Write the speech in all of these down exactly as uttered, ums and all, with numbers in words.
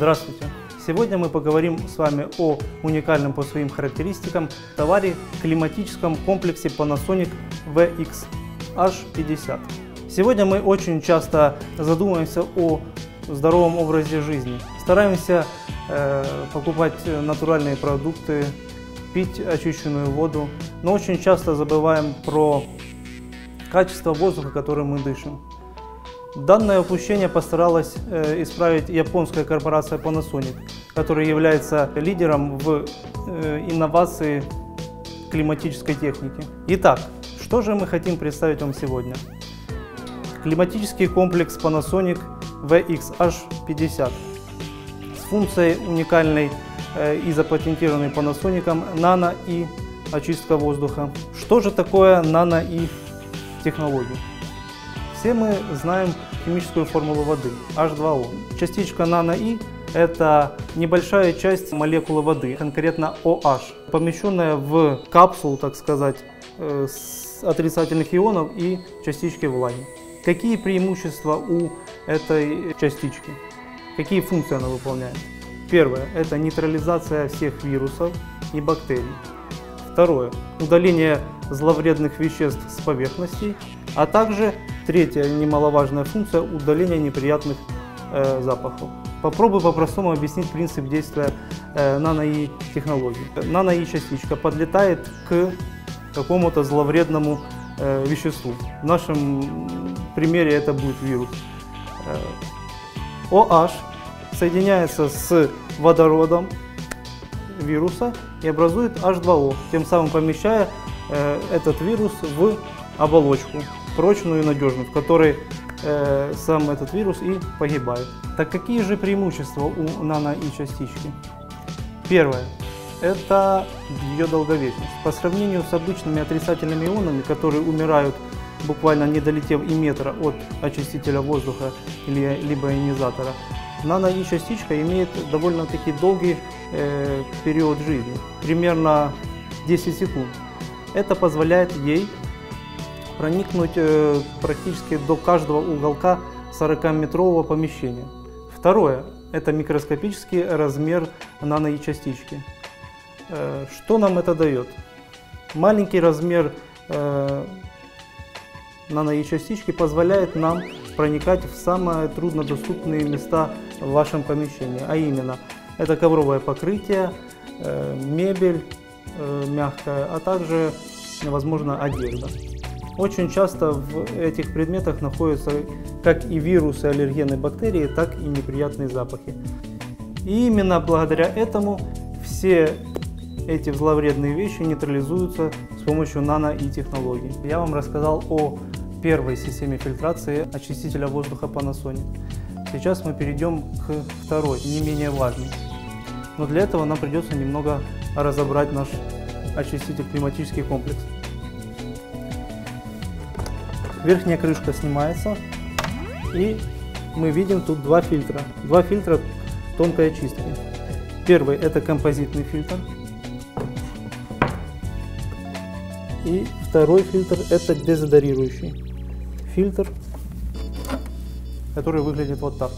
Здравствуйте! Сегодня мы поговорим с вами о уникальном по своим характеристикам товаре климатическом комплексе Panasonic ви икс аш пятьдесят. Сегодня мы очень часто задумываемся о здоровом образе жизни. Стараемся э, покупать натуральные продукты, пить очищенную воду, но очень часто забываем про качество воздуха, которым мы дышим. Данное упущение постаралась э, исправить японская корпорация Panasonic, которая является лидером в э, инновации климатической техники. Итак, что же мы хотим представить вам сегодня? Климатический комплекс Panasonic ви икс аш пятьдесят с функцией уникальной э, и запатентированной Panasonic нано-И очистка воздуха. Что же такое нано-И технологии? Все мы знаем химическую формулу воды эйч два о. Частичка нано-И – это небольшая часть молекулы воды, конкретно OH, помещенная в капсулу, так сказать, с отрицательных ионов и частички влаги. Какие преимущества у этой частички? Какие функции она выполняет? Первое – это нейтрализация всех вирусов и бактерий. Второе – удаление зловредных веществ с поверхностей, а также третья немаловажная функция – удаление неприятных э, запахов. Попробую по-простому объяснить принцип действия э, нано-И технологии. Нано-И частичка подлетает к какому-то зловредному э, веществу. В нашем примере это будет вирус. Э, OH соединяется с водородом вируса и образует эйч два о, тем самым помещая э, этот вирус в оболочку, прочную и надежную, в которой э, сам этот вирус и погибает. Так какие же преимущества у нано-И частички? Первое – это ее долговечность. По сравнению с обычными отрицательными ионами, которые умирают буквально не долетев и метра от очистителя воздуха или, либо ионизатора, нано-И частичка имеет довольно-таки долгий э, период жизни, примерно десять секунд. Это позволяет ей проникнуть э, практически до каждого уголка сорокаметрового помещения. Второе – это микроскопический размер нано-И частички. Э, что нам это дает? Маленький размер э, нано-И частички позволяет нам проникать в самые труднодоступные места в вашем помещении, а именно это ковровое покрытие, э, мебель э, мягкая, а также, возможно, одежда. Очень часто в этих предметах находятся как и вирусы, аллергены, бактерии, так и неприятные запахи. И именно благодаря этому все эти зловредные вещи нейтрализуются с помощью нано-И технологий. Я вам рассказал о первой системе фильтрации очистителя воздуха Panasonic. Сейчас мы перейдем к второй, не менее важной. Но для этого нам придется немного разобрать наш очиститель климатический комплекс. Верхняя крышка снимается, и мы видим тут два фильтра. Два фильтра тонкой очистки. Первый – это композитный фильтр. И второй фильтр – это дезодорирующий фильтр, который выглядит вот так.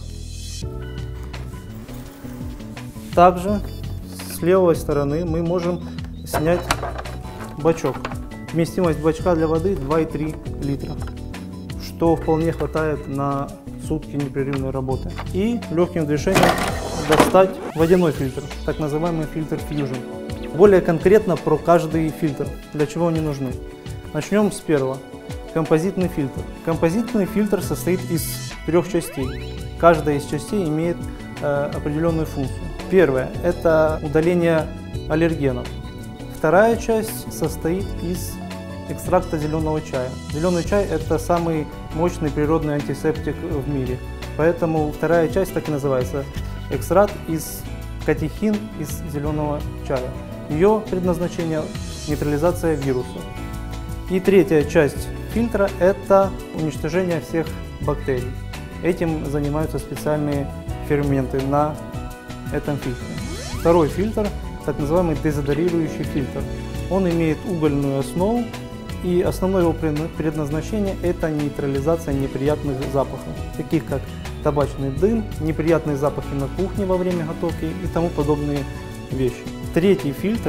Также с левой стороны мы можем снять бачок. Вместимость бачка для воды два и три литра, что вполне хватает на сутки непрерывной работы. И легким движением достать водяной фильтр, так называемый фильтр Fusion. Более конкретно про каждый фильтр, для чего они нужны. Начнем с первого. Композитный фильтр. Композитный фильтр состоит из трех частей. Каждая из частей имеет э, определенную функцию. Первое – это удаление аллергенов. Вторая часть состоит из экстракта зеленого чая. Зеленый чай – это самый мощный природный антисептик в мире. Поэтому вторая часть так и называется – экстракт из катехин из зеленого чая. Ее предназначение – нейтрализация вируса. И третья часть фильтра – это уничтожение всех бактерий. Этим занимаются специальные ферменты на этом фильтре. Второй фильтр – так называемый дезодорирующий фильтр. Он имеет угольную основу, и основное его предназначение – это нейтрализация неприятных запахов, таких как табачный дым, неприятные запахи на кухне во время готовки и тому подобные вещи. Третий фильтр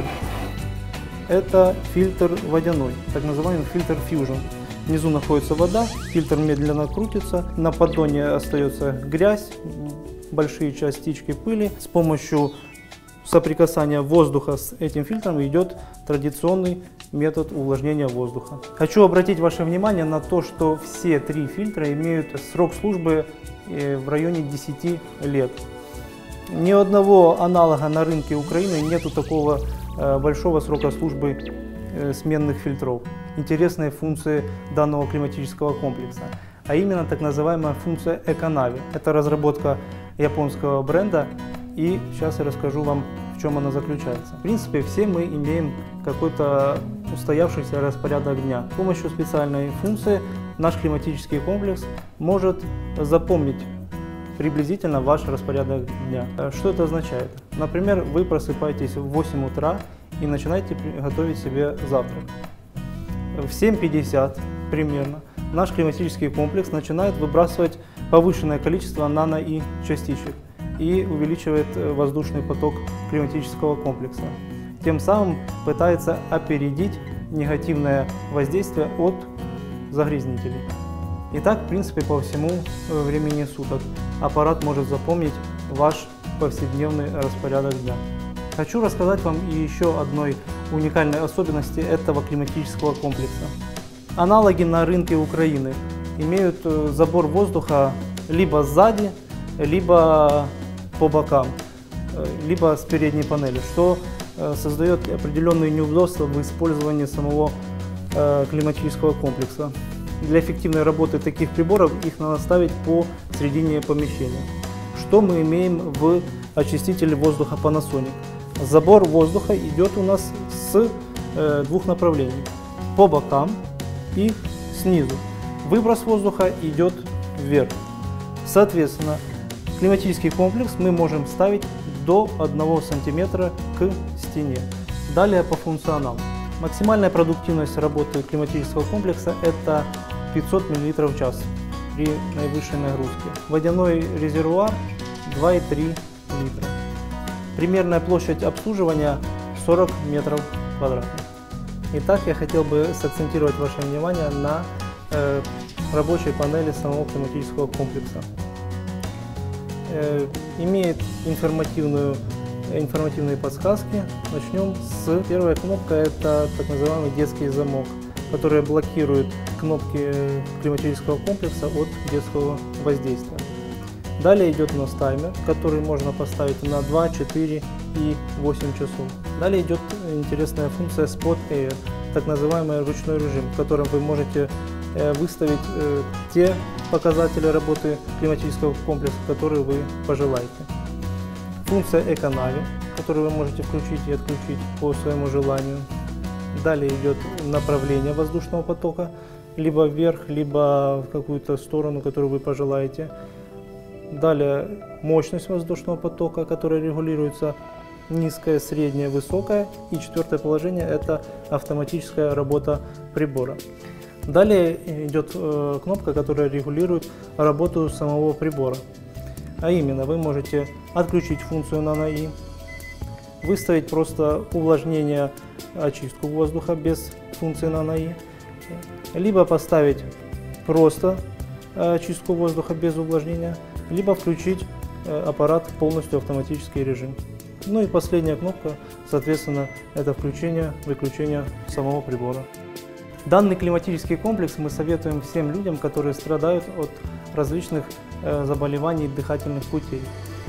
– это фильтр водяной, так называемый фильтр Fusion. Внизу находится вода, фильтр медленно крутится, на поддоне остается грязь, большие частички пыли. С помощью соприкасания воздуха с этим фильтром идет традиционный метод увлажнения воздуха. Хочу обратить ваше внимание на то, что все три фильтра имеют срок службы в районе десяти лет. Ни одного аналога на рынке Украины нету такого большого срока службы сменных фильтров. Интересные функции данного климатического комплекса, а именно так называемая функция Эконави. Это разработка японского бренда, и сейчас я расскажу вам, в чем она заключается. В принципе, все мы имеем какой-то устоявшийся распорядок дня. С помощью специальной функции наш климатический комплекс может запомнить приблизительно ваш распорядок дня. Что это означает? Например, вы просыпаетесь в восемь утра и начинаете готовить себе завтрак. В семь пятьдесят примерно наш климатический комплекс начинает выбрасывать повышенное количество нано-И частичек и увеличивает воздушный поток климатического комплекса. Тем самым пытается опередить негативное воздействие от загрязнителей. Итак, в принципе, по всему времени суток аппарат может запомнить ваш повседневный распорядок дня. Хочу рассказать вам и еще одной уникальной особенности этого климатического комплекса. Аналоги на рынке Украины имеют забор воздуха либо сзади, либо по бокам, либо с передней панели, что создает определенные неудобства в использовании самого климатического комплекса. Для эффективной работы таких приборов их надо ставить по середине помещения. Что мы имеем в очистителе воздуха Panasonic? Забор воздуха идет у нас с э, двух направлений, по бокам и снизу. Выброс воздуха идет вверх. Соответственно, климатический комплекс мы можем ставить до одного сантиметра к стене. Далее по функционалу. Максимальная продуктивность работы климатического комплекса – это пятьсот миллилитров в час при наивысшей нагрузке. Водяной резервуар два и три литра. Примерная площадь обслуживания сорок метров квадратных. Итак, я хотел бы сакцентировать ваше внимание на э, рабочей панели самого климатического комплекса. Э, имеет информативную, информативные подсказки. Начнем с первой кнопки, это так называемый детский замок, который блокирует кнопки климатического комплекса от детского воздействия. Далее идет у нас таймер, который можно поставить на два, четыре и восемь часов. Далее идет интересная функция Spot Air, так называемый ручной режим, в котором вы можете выставить те показатели работы климатического комплекса, которые вы пожелаете. Функция Эконави, которую вы можете включить и отключить по своему желанию. Далее идет направление воздушного потока, либо вверх, либо в какую-то сторону, которую вы пожелаете. Далее мощность воздушного потока, которая регулируется низкая, средняя, высокая. И четвертое положение – это автоматическая работа прибора. Далее идет э, кнопка, которая регулирует работу самого прибора. А именно, вы можете отключить функцию нано-И, выставить просто увлажнение, очистку воздуха без функции нано-И, либо поставить просто очистку воздуха без увлажнения, либо включить аппарат в полностью автоматический режим. Ну и последняя кнопка, соответственно, это включение-выключение самого прибора. Данный климатический комплекс мы советуем всем людям, которые страдают от различных заболеваний дыхательных путей.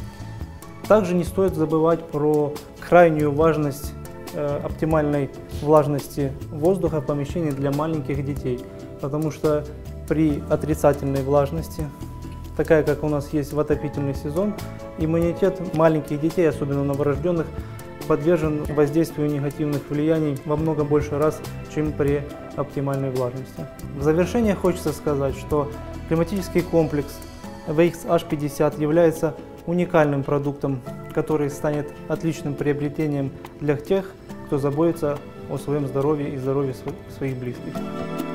Также не стоит забывать про крайнюю важность оптимальной влажности воздуха в помещении для маленьких детей, потому что при отрицательной влажности, такая как у нас есть в отопительный сезон, иммунитет маленьких детей, особенно новорожденных, подвержен воздействию негативных влияний во много больше раз, чем при оптимальной влажности. В завершение хочется сказать, что климатический комплекс ви икс аш пятьдесят является уникальным продуктом, который станет отличным приобретением для тех, кто заботится о своем здоровье и здоровье своих близких.